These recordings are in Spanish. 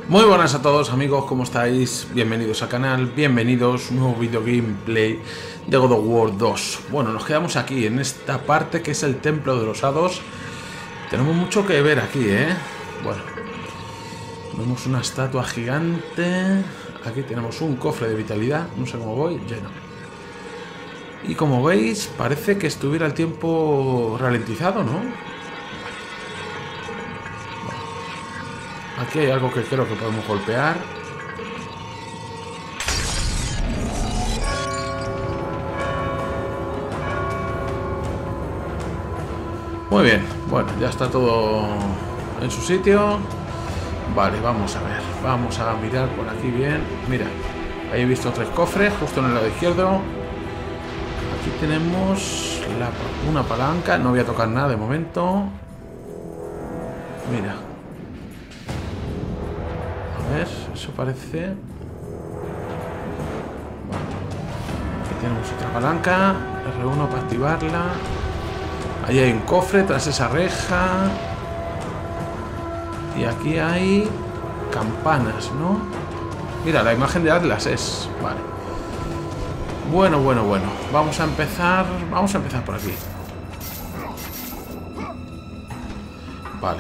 Muy buenas a todos amigos, ¿cómo estáis? Bienvenidos al canal, bienvenidos a un nuevo video gameplay de God of War 2. Bueno, nos quedamos aquí en esta parte que es el Templo de los Hados. Tenemos mucho que ver aquí, ¿eh? Bueno, vemos una estatua gigante. Aquí tenemos un cofre de vitalidad, no sé cómo voy, lleno. Y como veis, parece que estuviera el tiempo ralentizado, ¿no? Aquí hay algo que creo que podemos golpear. Muy bien, bueno, ya está todo en su sitio. Vale, vamos a ver. Vamos a mirar por aquí bien. Mira, ahí he visto 3 cofres, justo en el lado izquierdo. Aquí tenemos una palanca. No voy a tocar nada de momento. Mira. A ver, eso parece... Vale. Aquí tenemos otra palanca. R1 para activarla. Ahí hay un cofre tras esa reja. Y aquí hay campanas, ¿no? Mira, la imagen de Atlas es... Vale. Bueno. Vamos a empezar por aquí. Vale.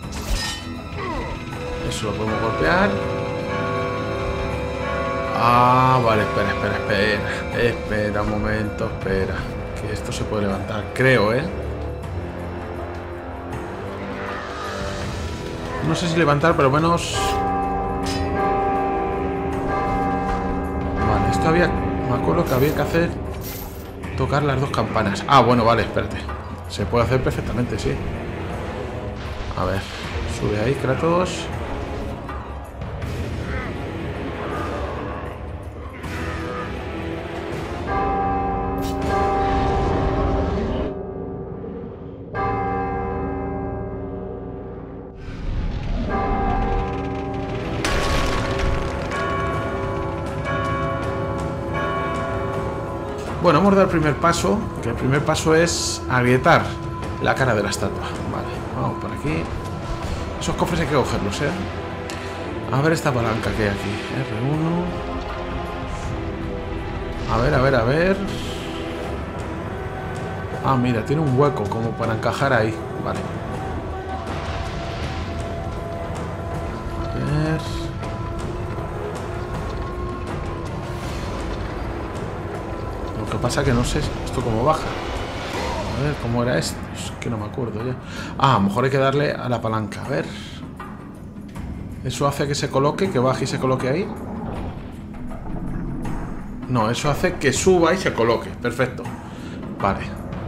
Eso lo podemos golpear. Ah, vale, espera un momento, espera. Que esto se puede levantar, creo, ¿eh? No sé si levantar, pero menos... Vale, esto había... Me acuerdo que había que hacer... Tocar las 2 campanas. Ah, bueno, vale, espérate. Se puede hacer perfectamente, sí. A ver, sube ahí, Kratos. Bueno, hemos dado el primer paso, que el primer paso es agrietar la cara de la estatua. Vale, vamos por aquí. Esos cofres hay que cogerlos, ¿eh? A ver esta palanca que hay aquí. R1. A ver. Ah, mira, tiene un hueco como para encajar ahí. Vale. A ver... Lo que pasa que no sé esto cómo baja. A ver, ¿cómo era esto? Es que no me acuerdo ya. Ah, a lo mejor hay que darle a la palanca. A ver. ¿Eso hace que se coloque, que baje y se coloque ahí? No, eso hace que suba y se coloque. Perfecto. Vale.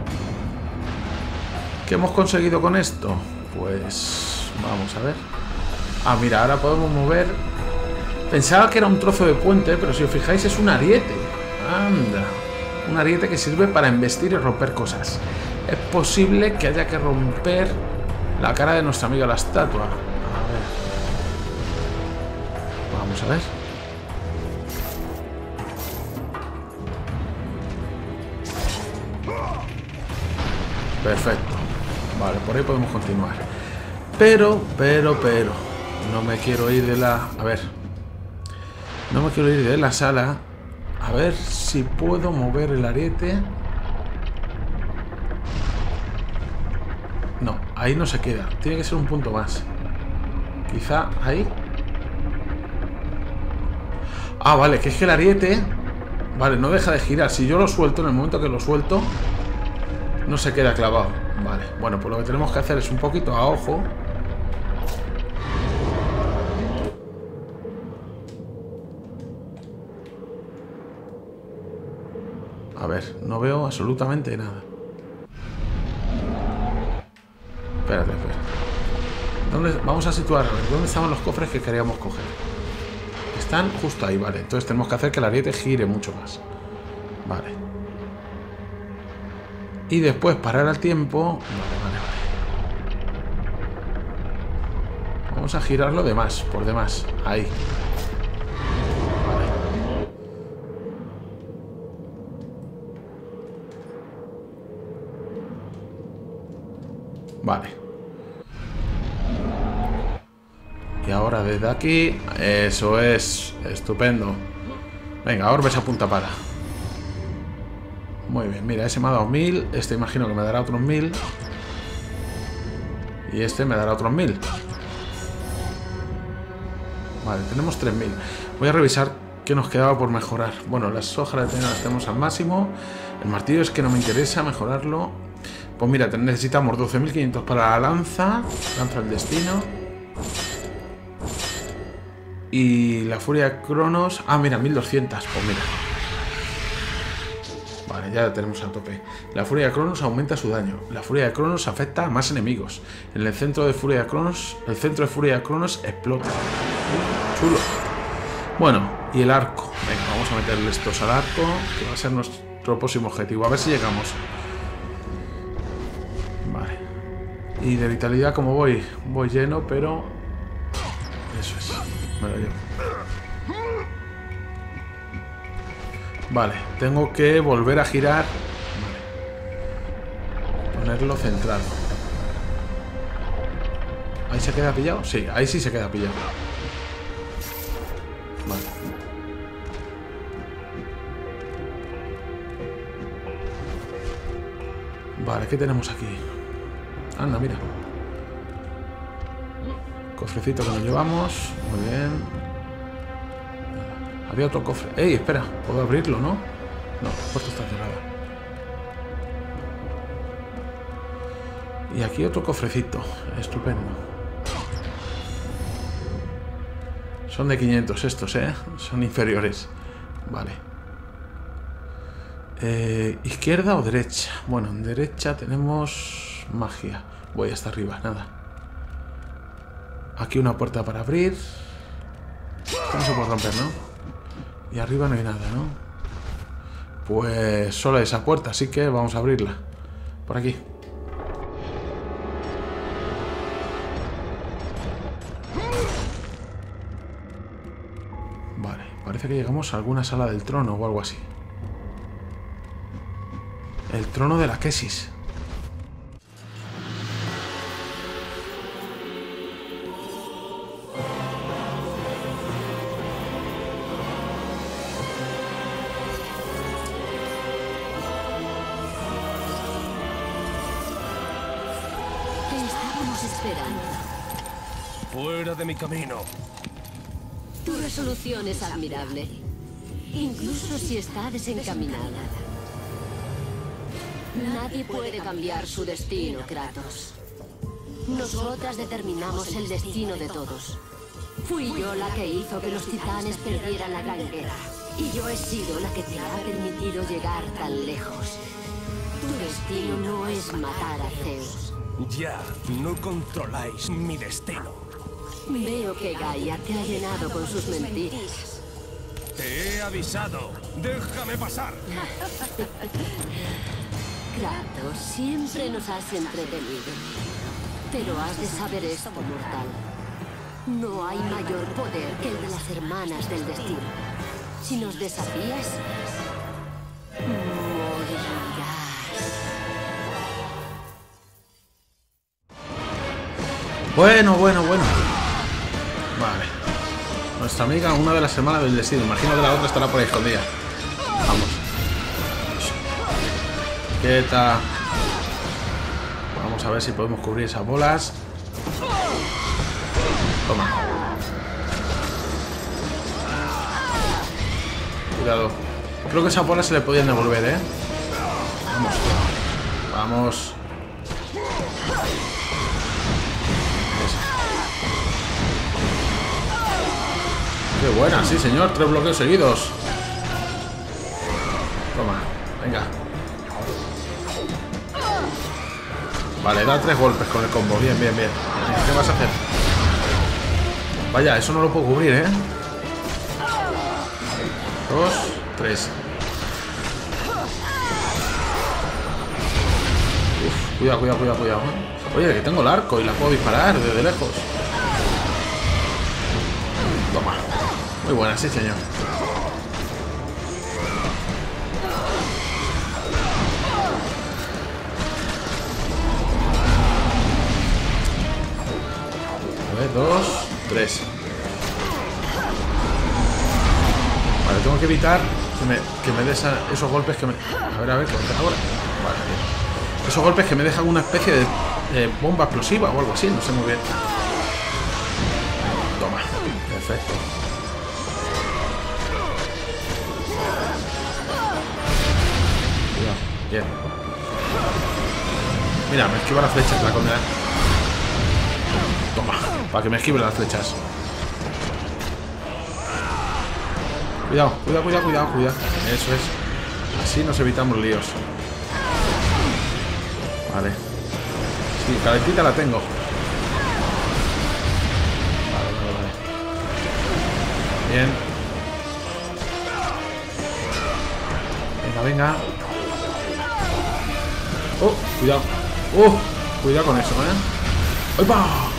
¿Qué hemos conseguido con esto? Pues... Vamos a ver. Ah, mira, ahora podemos mover... Pensaba que era un trozo de puente, pero si os fijáis es un ariete. Anda. Un ariete que sirve para embestir y romper cosas. Es posible que haya que romper la cara de nuestra amiga la estatua. A ver. Vamos a ver. Perfecto. Vale, por ahí podemos continuar. Pero. No me quiero ir de la... A ver. No me quiero ir de la sala. A ver si puedo mover el ariete. No, ahí no se queda. Tiene que ser un punto más. Quizá ahí. Ah, vale, que es que el ariete... Vale, no deja de girar. Si yo lo suelto, en el momento que lo suelto, no se queda clavado. Vale, bueno, pues lo que tenemos que hacer es un poquito a ojo. A ver, no veo absolutamente nada. Espérate. Vamos a situar, a ver, ¿dónde estaban los cofres que queríamos coger? Están justo ahí, vale. Entonces tenemos que hacer que el ariete gire mucho más. Vale. Y después parar al tiempo. Vale. Vamos a girarlo de más, por demás. Ahí. Vale. Y ahora desde aquí. Eso es. Estupendo. Venga, orbes a punta pala. Muy bien, mira, ese me ha dado 1000. Este imagino que me dará otros 1000. Y este me dará otros 1000. Vale, tenemos 3000. Voy a revisar qué nos quedaba por mejorar. Bueno, las hojas de tenga las tenemos al máximo. El martillo es que no me interesa mejorarlo. Pues mira, necesitamos 12.500 para la lanza. Lanza del destino. Y la furia de Cronos. Ah, mira, 1200. Pues mira. Vale, ya la tenemos a tope. La furia de Cronos aumenta su daño. La furia de Cronos afecta a más enemigos. En el centro de furia de Cronos, el centro de furia de Cronos explota. Chulo. Bueno, y el arco. Venga, vamos a meterle estos al arco, que va a ser nuestro próximo objetivo. A ver si llegamos. Vale. Y de vitalidad, como voy lleno, pero... Eso es. Me lo llevo. Vale, tengo que volver a girar. Vale. Ponerlo centrado. ¿Ahí se queda pillado? Sí, ahí sí se queda pillado. Vale. Vale, ¿qué tenemos aquí? Anda, mira. Cofrecito que nos llevamos. Muy bien. Había otro cofre. ¡Ey, espera! ¿Puedo abrirlo, no? No, la puerta está cerrada. Y aquí otro cofrecito. Estupendo. Son de 500 estos, ¿eh? Son inferiores. Vale. ¿Izquierda o derecha? Bueno, en derecha tenemos magia. Voy hasta arriba, nada. Aquí una puerta para abrir. Esto no se puede romper, ¿no? Y arriba no hay nada, ¿no? Pues solo esa puerta, así que vamos a abrirla. Por aquí. Vale, parece que llegamos a alguna sala del trono o algo así. El trono de la Quesis. Fuera de mi camino. Tu resolución es admirable, incluso si está desencaminada. Nadie puede cambiar su destino, Kratos. Nosotras determinamos el destino de todos. Fui yo la que hizo que los titanes perdieran la gran guerra. Y yo he sido la que te ha permitido llegar tan lejos. Tu destino no es matar a Zeus. Ya no controláis mi destino. Veo que Gaia te ha llenado con sus mentiras. Te he avisado. ¡Déjame pasar! Kratos, siempre nos has entretenido. Pero has de saber esto, mortal. No hay mayor poder que el de las hermanas del destino. Si nos desafías, morirás. Bueno. Vale. Nuestra amiga, una de las hermanas del destino. Imagino que la otra estará por ahí escondida. Vamos. Quieta. Vamos a ver si podemos cubrir esas bolas. Toma. Cuidado. Creo que esas bolas se le podían devolver, ¿eh? Vamos. Qué buena, sí señor, 3 bloqueos seguidos. Toma, venga. Vale, da 3 golpes con el combo, bien. ¿Qué vas a hacer? Vaya, eso no lo puedo cubrir, ¿eh? 2, 3. Uf, cuidado. Oye, que tengo el arco y la puedo disparar desde lejos. Toma. Muy buena, sí, señor. A ver, 2. 3. Vale, tengo que evitar que me des esos golpes que me... A ver, ¿qué hacer ahora? Vale, bien. Esos golpes que me dejan una especie de bomba explosiva o algo así, no sé muy bien. Toma, perfecto. Cuidado, bien. Mira, me esquiva las flechas la condena. Toma, para que me esquive las flechas. Cuidado, cuidado. Eso es. Así nos evitamos líos. Vale. Sí, calentita la tengo. Vale. Bien. Venga. Oh, cuidado. Cuidado con eso, ¡Opa!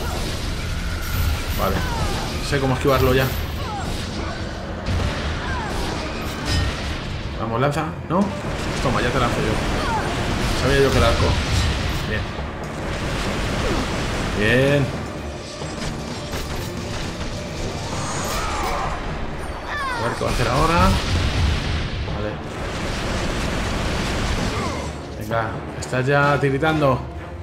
Vale. Sé cómo esquivarlo ya. Vamos, lanza, ¿no? Toma, ya te lanzo yo. Sabía yo que el arco. Bien. A ver qué va a hacer ahora. Vale. Venga, estás ya tiritando.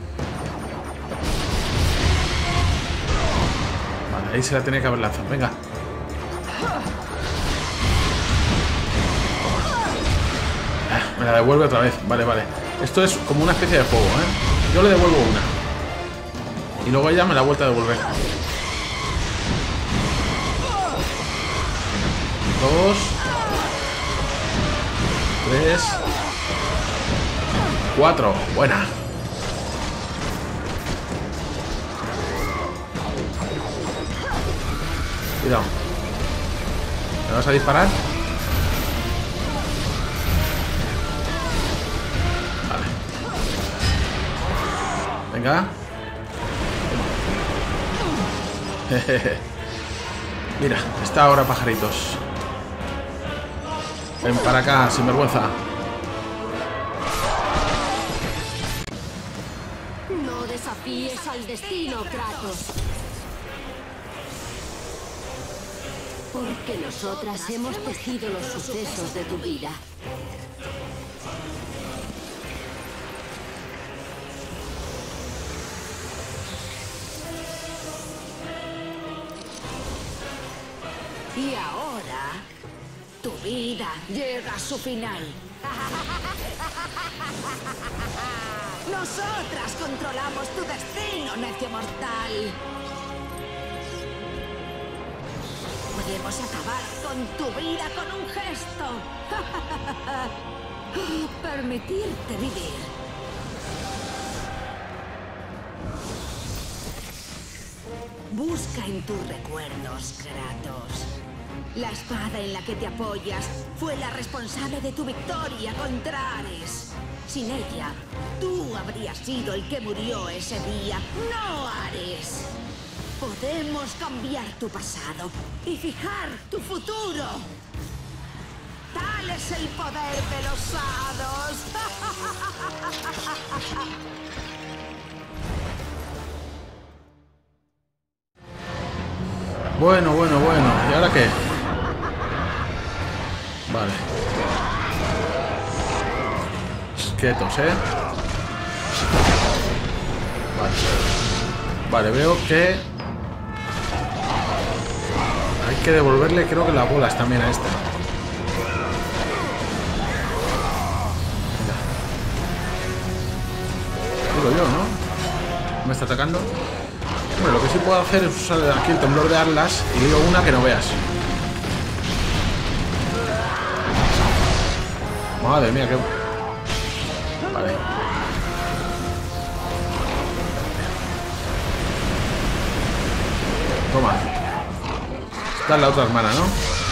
Vale, ahí se la tenía que haber lanzado. Venga. Me la devuelve otra vez. Vale. Esto es como una especie de juego, ¿eh? Yo le devuelvo una. Y luego ella me la vuelve a devolver. 2. 3. 4. Buena. Cuidado. ¿Me vas a disparar? Venga. Mira, está ahora, pajaritos. Ven para acá, sinvergüenza. No desafíes al destino, Kratos. Porque nosotras hemos tejido los sucesos de tu vida. Y ahora, tu vida llega a su final. Nosotras controlamos tu destino, necio mortal. Podemos acabar con tu vida con un gesto. Permitirte vivir. Busca en tus recuerdos, Kratos. La espada en la que te apoyas fue la responsable de tu victoria contra Ares. Sin ella, tú habrías sido el que murió ese día, no Ares. Podemos cambiar tu pasado y fijar tu futuro. Tal es el poder de los hados. Bueno. ¿Y ahora qué? Vale. Quietos, ¿eh? Vale, veo que hay que devolverle, creo que las bolas también a esta. Digo yo, ¿no? ¿Me está atacando? Bueno, lo que sí puedo hacer es usar aquí el temblor de Atlas y digo una que no veas. Madre mía, qué... Vale. Toma. Esta es la otra hermana, ¿no?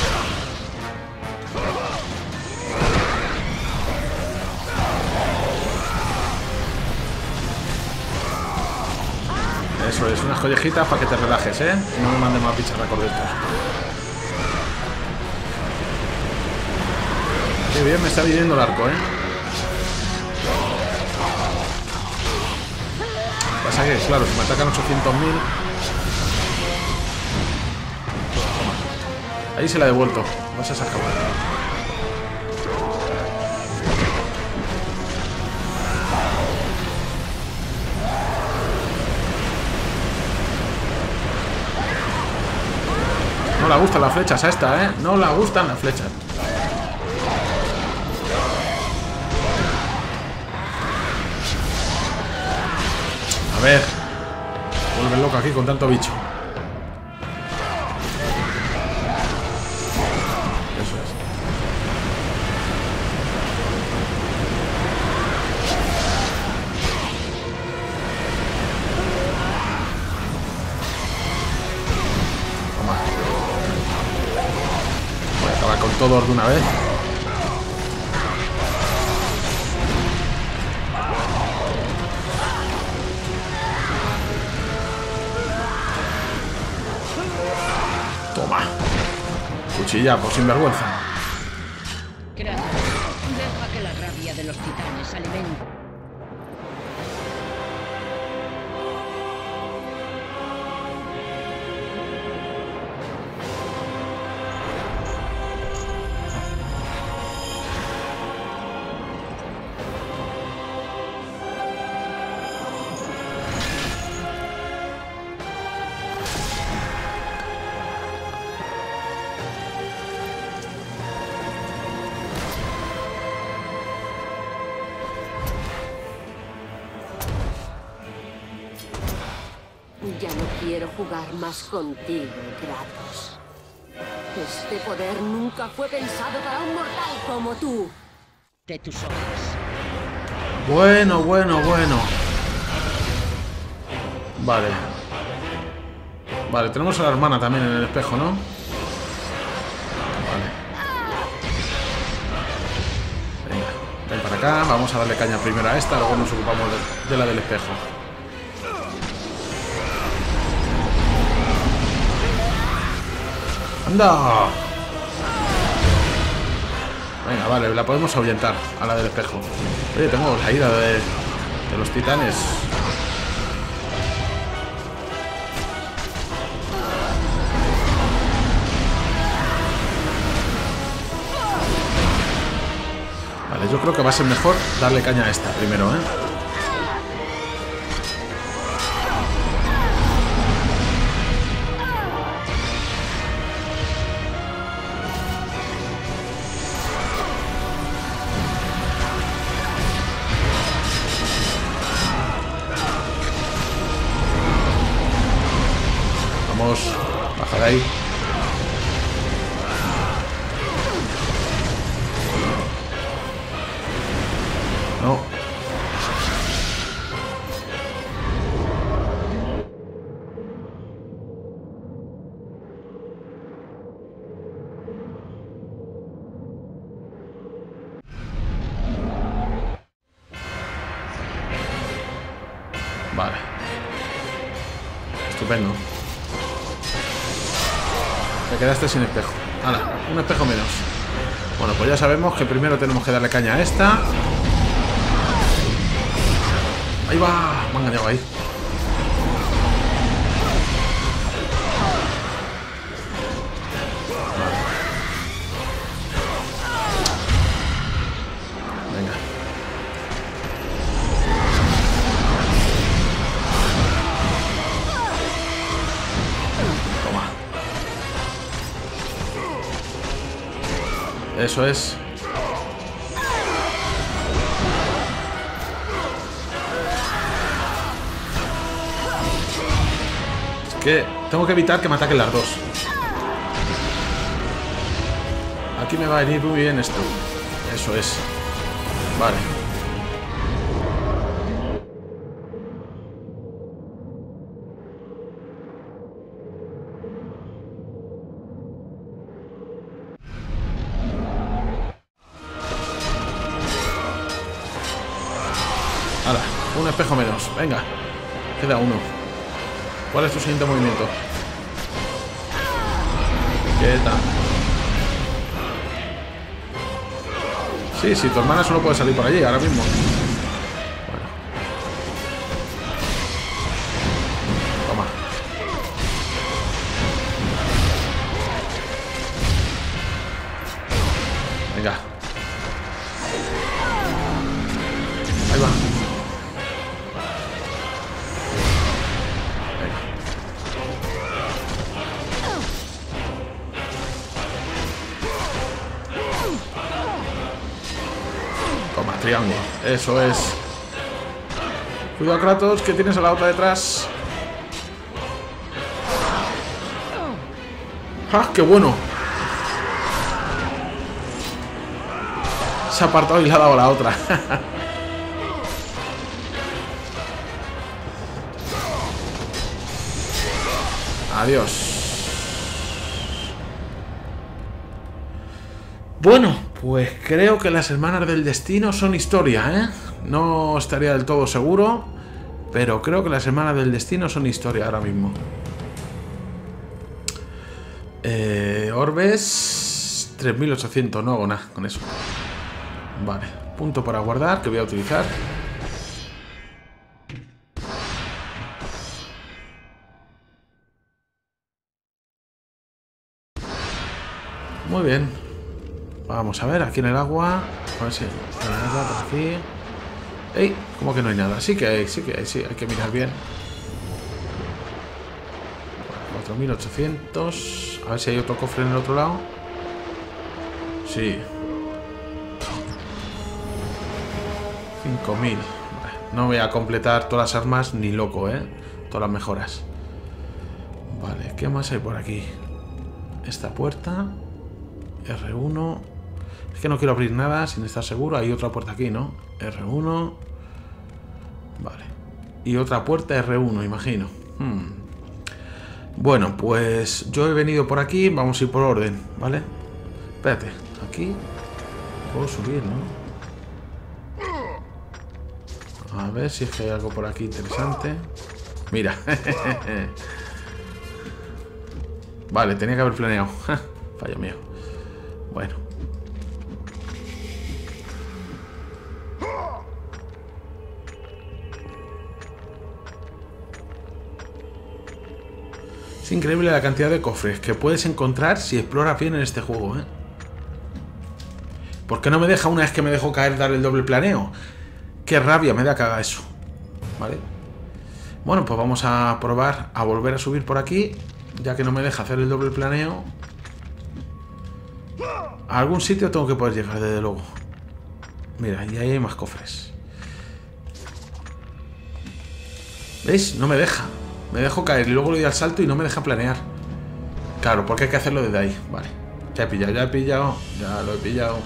Eso es, unas collejitas para que te relajes, ¿eh? Y no me manden más bicharracos de estos. Qué bien me está viniendo el arco, ¿eh? Pasa que, claro, si me atacan 800.000... Ahí se la he devuelto. Vas a sacar. No le gustan las flechas a esta, ¿eh? No le gustan las flechas. A ver. Vuelve loco aquí con tanto bicho. Eso es. Toma. Voy a acabar con todos de una vez. Toma. Cuchilla, por sinvergüenza. Kratos, deja que la rabia de los titanes alimente. Ya no quiero jugar más contigo, Kratos. Este poder nunca fue pensado para un mortal como tú. De tus ojos. Bueno, bueno, bueno. Vale. Vale, tenemos a la hermana también en el espejo, ¿no? Vale. Venga, ven para acá. Vamos a darle caña primero a esta, luego nos ocupamos de la del espejo. ¡Anda! Venga, vale, la podemos ahuyentar a la del espejo. Oye, tengo la ira de los titanes. Vale, yo creo que va a ser mejor darle caña a esta primero, ¿eh? Vamos, baja de ahí. No. Vale. Estupendo. Te quedaste sin espejo. Hala, un espejo menos. Bueno, pues ya sabemos que primero tenemos que darle caña a esta. Ahí va. Me han engañado ahí. Venga. Toma. Eso es. Es que tengo que evitar que me ataquen las dos. Aquí me va a venir muy bien esto. Eso es. Vale. Hala, un espejo menos. Venga, queda uno. ¿Cuál es tu siguiente movimiento? ¿Qué tal? Sí, tu hermana solo puede salir por allí ahora mismo. Bueno. Toma. Eso es. Cuidado, Kratos, que tienes a la otra detrás. ¡Ah, qué bueno! Se ha apartado y le ha dado a la otra. Adiós. Bueno, pues creo que las hermanas del destino son historia, ¿eh? No estaría del todo seguro, pero creo que las hermanas del destino son historia ahora mismo. Orbes 3800, no hago nada con eso. Vale, punto para guardar que voy a utilizar. Muy bien. Vamos a ver, aquí en el agua. A ver si hay nada por aquí. ¡Ey! ¿Cómo que no hay nada? Sí que hay, sí que hay, sí. Hay que mirar bien. 4800. A ver si hay otro cofre en el otro lado. Sí. 5000. No voy a completar todas las armas ni loco, ¿eh? Todas las mejoras. Vale, ¿qué más hay por aquí? Esta puerta. R1. Es que no quiero abrir nada sin estar seguro. Hay otra puerta aquí, ¿no? R1. Vale. Y otra puerta R1, imagino. Bueno, pues yo he venido por aquí. Vamos a ir por orden, ¿vale? Espérate. Aquí puedo subir, ¿no? A ver si es que hay algo por aquí interesante. Mira. Vale, tenía que haber planeado. Fallo mío. Bueno. Es increíble la cantidad de cofres que puedes encontrar si exploras bien en este juego, ¿eh? ¿Por qué no me deja una vez que me dejo caer dar el doble planeo? Qué rabia me da que haga eso. ¿Vale? Bueno, pues vamos a probar a volver a subir por aquí. Ya que no me deja hacer el doble planeo. A algún sitio tengo que poder llegar, desde luego. Mira, y ahí hay más cofres. ¿Veis? No me deja. Me dejo caer y luego le doy al salto y no me deja planear. Claro, porque hay que hacerlo desde ahí. Vale. Ya he pillado, ya he pillado. Ya lo he pillado.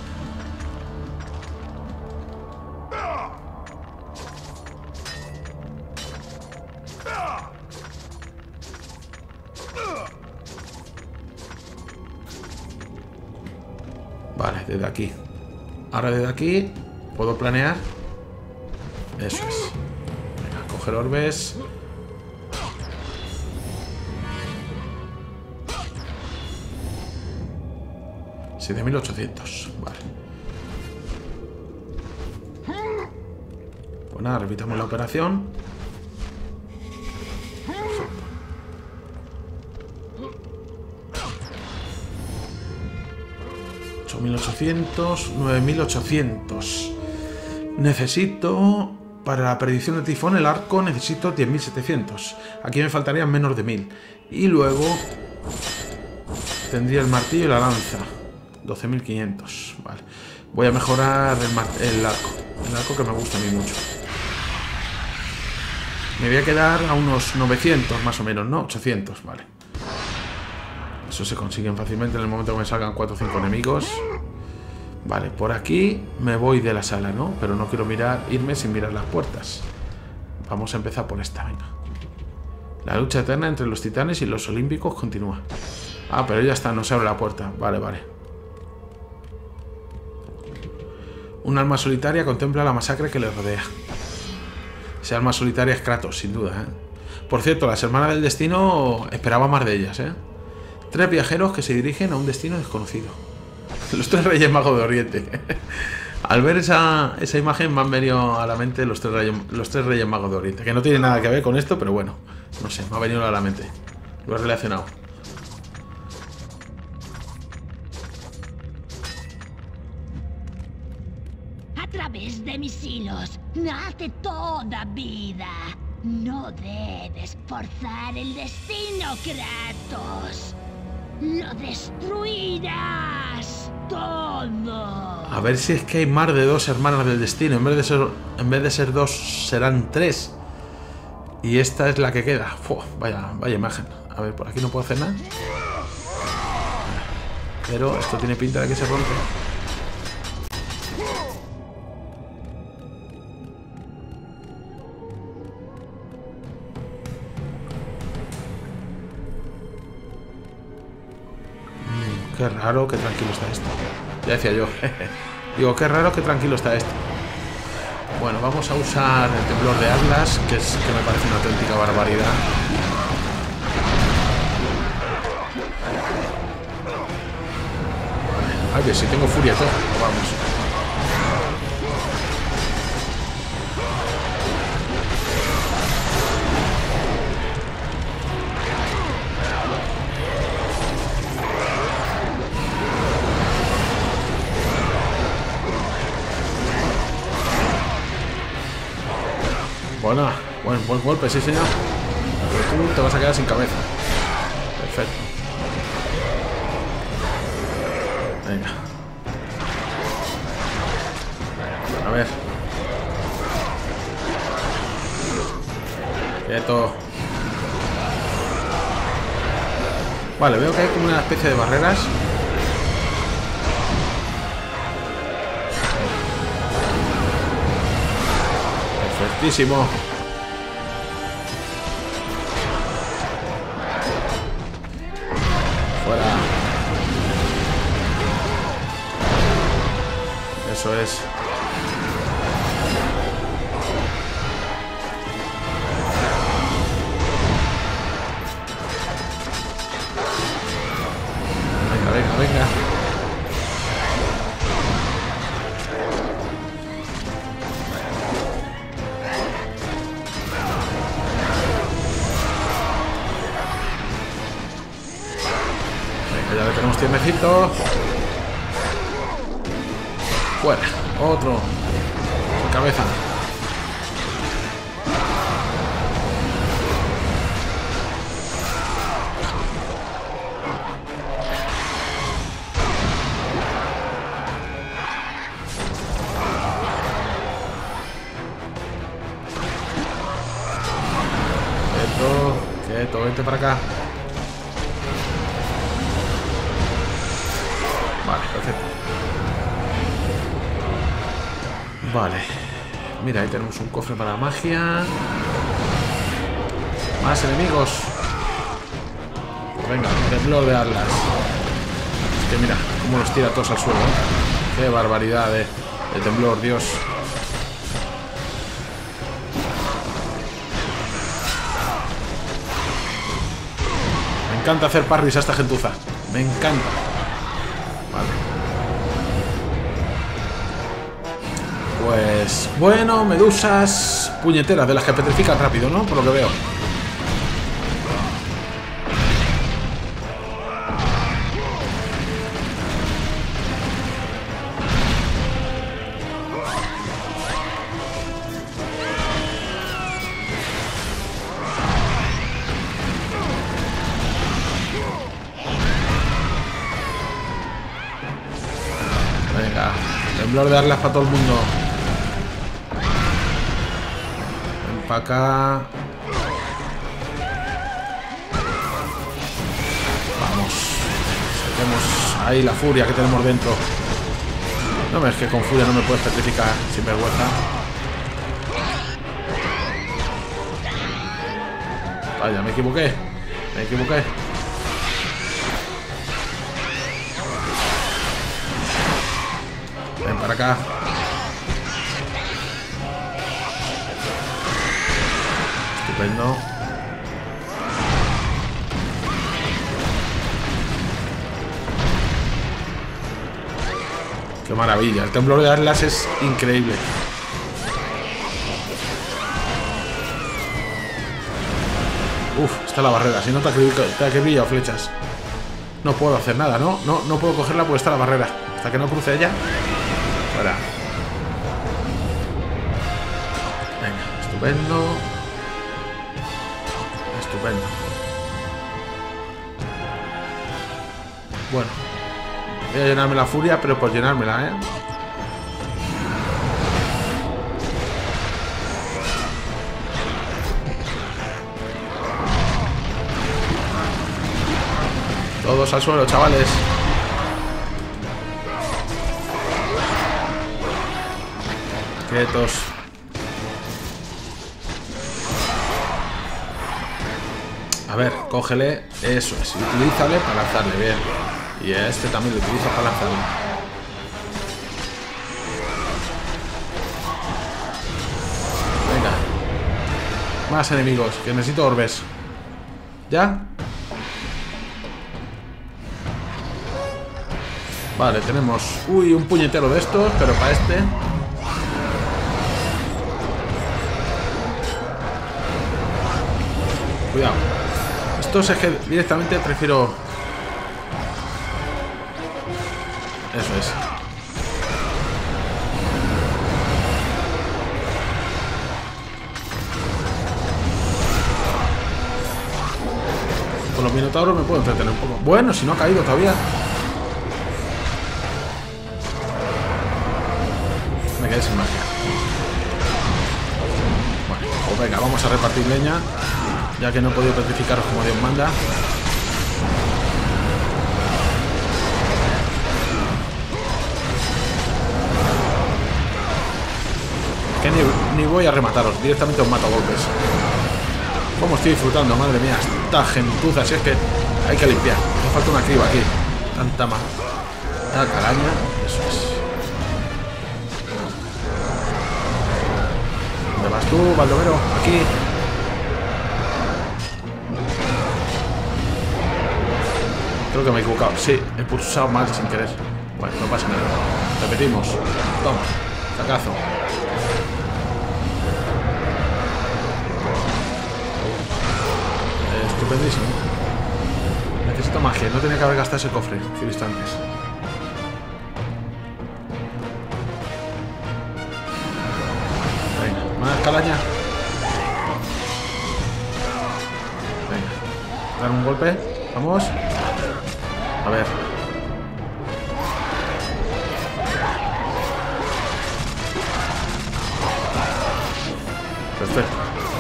Vale, desde aquí. Ahora desde aquí puedo planear. Eso es. Venga, coger orbes. $7.800. Vale. Pues nada, repitamos la operación. 8.800, 9.800. Necesito, para la predicción de tifón, el arco necesito 10.700. Aquí me faltarían menos de 1.000. Y luego tendría el martillo y la lanza. 12.500. Vale. Voy a mejorar el arco. El arco que me gusta a mí mucho. Me voy a quedar a unos 900 más o menos, ¿no? 800, vale. Eso se consiguen fácilmente en el momento que me salgan 4 o 5 enemigos. Vale, por aquí me voy de la sala, ¿no? Pero no quiero irme sin mirar las puertas. Vamos a empezar por esta, venga. La lucha eterna entre los titanes y los olímpicos continúa. Ah, pero ya está, no se abre la puerta. Vale, vale. Un alma solitaria contempla la masacre que le rodea. Esa alma solitaria es Kratos, sin duda, ¿eh? Por cierto, las hermanas del destino esperaba más de ellas, ¿eh? 3 viajeros que se dirigen a un destino desconocido. Los 3 Reyes Magos de Oriente. Al ver esa imagen me han venido a la mente los tres Reyes Magos de Oriente. Que no tiene nada que ver con esto, pero bueno. No sé, me ha venido a la mente. Lo he relacionado. A través de mis hilos nace toda vida. No debes forzar el destino, Kratos. ¡Lo destruirás! todo. A ver si es que hay más de 2 hermanas del destino. En vez de ser 2, serán 3. Y esta es la que queda. Uf, vaya imagen. A ver, por aquí no puedo hacer nada. Pero esto tiene pinta de que se rompe. Qué raro, qué tranquilo está esto. Ya decía yo. Digo, qué raro, qué tranquilo está esto. Bueno, vamos a usar el temblor de Atlas, que me parece una auténtica barbaridad. Ay, que si tengo furia todo. Vamos. Bueno, buen golpe, sí señor. Pero tú te vas a quedar sin cabeza. Perfecto. Venga. A ver. Quieto. Vale, veo que hay como una especie de barreras. Perfectísimo. Fuera. Eso es. Venga. Ya le tenemos tiernecito. Fuera. Otro. Cabeza. Quieto, vente para acá. Vale, perfecto. Vale. Mira, ahí tenemos un cofre para magia. Más enemigos. Venga, temblor de Atlas. Es que mira, cómo los tira todos al suelo, ¿eh? Qué barbaridad de temblor, Dios. Me encanta hacer parries a esta gentuza. Me encanta. Vale. Pues bueno, medusas puñeteras, de las que petrifican rápido, ¿no? Por lo que veo. Venga, temblor de Atlas para todo el mundo. Ven para acá. Vamos. Saquemos ahí la furia que tenemos dentro. No, es que con furia no me puedes petrificar sin vergüenza. Vaya, me equivoqué. Me equivoqué. Ven para acá. Estupendo. Qué maravilla. El temblor de Atlas es increíble. Uf, está la barrera. Si no te acribilla flechas. No puedo hacer nada, ¿no? No puedo cogerla porque está la barrera. Hasta que no cruce ella. Fuera. Venga, estupendo. Estupendo. Bueno. Voy a llenarme la furia, pero por llenármela, ¿eh? Todos al suelo, chavales. Quietos. A ver, cógele. Eso es. Utilízale para lanzarle, bien. Y a este también lo utiliza para lanzarle. Venga. Más enemigos, que necesito orbes. ¿Ya? Vale, tenemos... Uy, un puñetero de estos, pero para este... Cuidado. Estos es que directamente prefiero... Eso es. Con los minotauros me puedo entretener un poco. Bueno, si no ha caído todavía. Me quedé sin magia. Bueno, pues venga, vamos a repartir leña. Ya que no he podido petrificaros como Dios manda. Que ni voy a remataros, directamente os mato a golpes. Como estoy disfrutando, madre mía, esta gentuza, si es que hay que limpiar. Me falta una criba aquí. Tanta caraña, eso es. ¿Dónde vas tú, Baldomero? Aquí. Creo que me he equivocado. Sí, he pulsado mal sin querer. Bueno, no pasa nada. Repetimos. Toma. Sacazo. Estupendísimo. Necesito magia. No tenía que haber gastado ese cofre que he visto antes. Venga, más calaña. Venga. Dar un golpe. Vamos. A ver. Perfecto.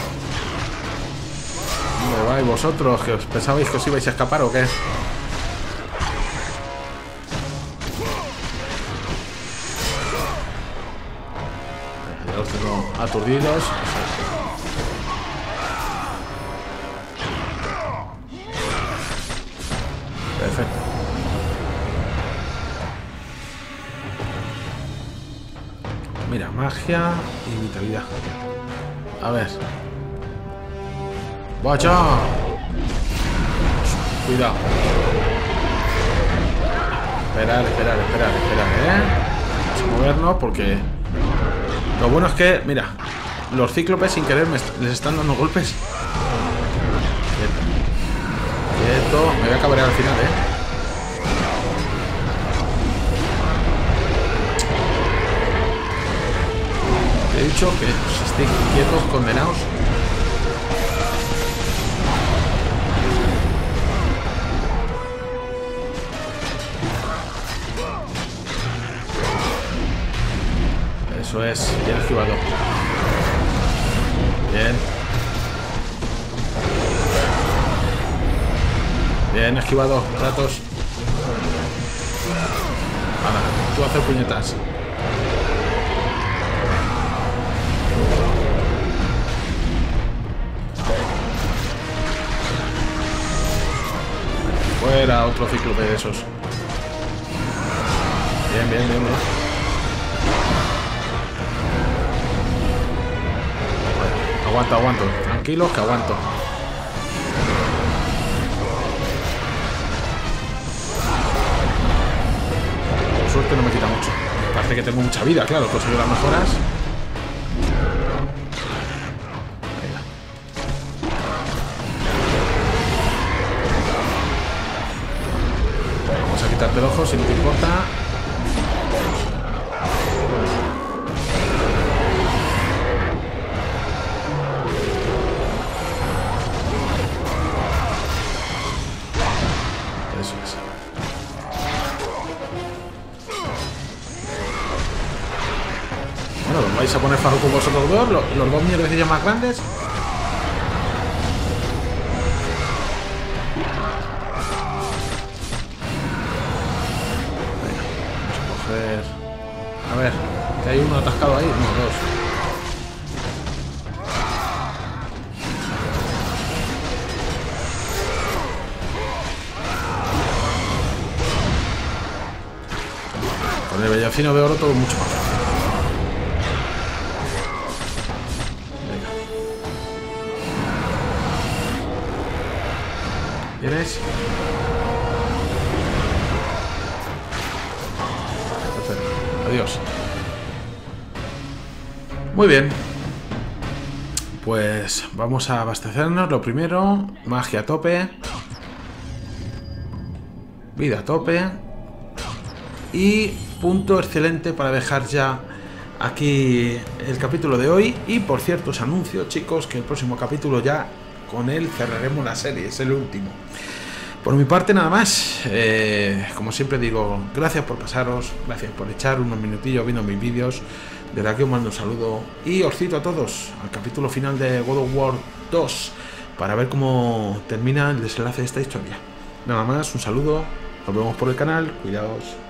¿Dónde vais vosotros? ¿Que os pensabais que os ibais a escapar o qué? Ya los tengo aturdidos. Perfecto. Mira, magia y vitalidad. A ver. ¡Vaya! Cuidado. Esperar, Vamos a movernos porque... Lo bueno es que, mira, los cíclopes sin querer les están dando golpes. Quieto. Me voy a cabrear al final, He dicho que os estéis quietos, condenados. Eso es, bien esquivado. Bien. Bien esquivado, Kratos. Ahora, tú haces puñetas. Fuera, otro cíclope de esos. Bien. Aguanto. Tranquilos que aguanto. Por suerte no me quita mucho. Parece que tengo mucha vida, claro. Consigo las mejoras. Venga. Vamos a quitarte el ojo si no te importa. vais a poner Farruko vosotros dos, los dos mierdecillos más grandes. Venga, vamos a coger... A ver, que hay uno atascado ahí. No, dos. Con el bellocino de oro todo mucho más fácil. Venga. ¿Tienes? Perfecto. Adiós. Muy bien. Pues vamos a abastecernos. Lo primero, magia a tope. Vida a tope. Y punto excelente para dejar ya aquí el capítulo de hoy. Y por cierto, os anuncio, chicos, que el próximo capítulo ya con él cerraremos la serie, es el último. Por mi parte nada más, como siempre digo, gracias por pasaros, gracias por echar unos minutillos viendo mis vídeos. Desde aquí os mando un saludo y os cito a todos al capítulo final de God of War 2 para ver cómo termina el desenlace de esta historia. Nada más, un saludo, nos vemos por el canal, cuidaos.